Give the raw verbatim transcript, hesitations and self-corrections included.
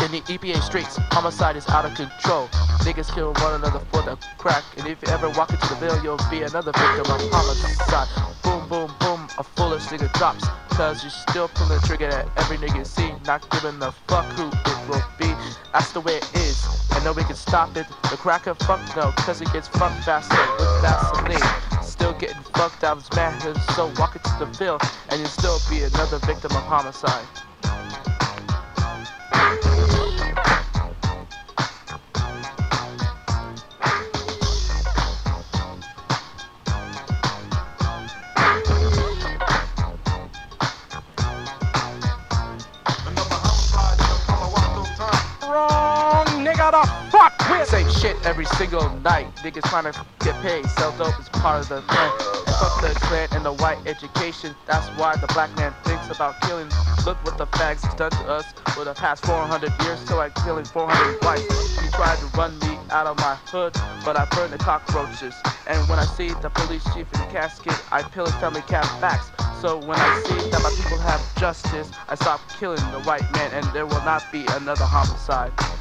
In the E P A streets, homicide is out of control. Niggas kill one another for the crack. And if you ever walk into the Ville, you'll be another victim of homicide. Boom, boom, boom, a foolish nigga drops. Cause you still pull the trigger at every nigga you see. Not giving a fuck who it will be. That's the way it is, and nobody can stop it. The cracker fuck no, cause it gets fucked faster with Vaseline. Still getting fucked out of his manhood, so walk into the Ville, and you'll still be another victim of homicide. Same shit every single night. Niggas trying to get paid. Sell dope is part of the plan. Fuck the clan and the white education. That's why the black man thinks about killing. Look what the fags done to us for the past four hundred years. So I'm killing four hundred whites. He tried to run me out of my hood, but I burned the cockroaches. And when I see the police chief in the casket, I peel his family cat facts. So when I see that my people have justice, I stop killing the white man, and there will not be another homicide.